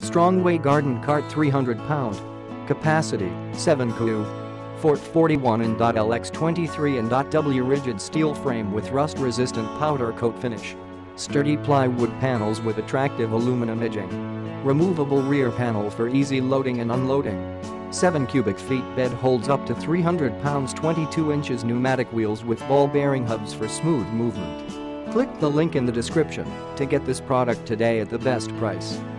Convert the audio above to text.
Strongway garden cart 300 pound. Capacity 7 cu. 41in.L x 23in.W rigid steel frame with rust-resistant powder coat finish. Sturdy plywood panels with attractive aluminum edging. Removable rear panel for easy loading and unloading. 7 cubic feet bed holds up to 300 pounds. 22 inches pneumatic wheels with ball bearing hubs for smooth movement. Click the link in the description to get this product today at the best price.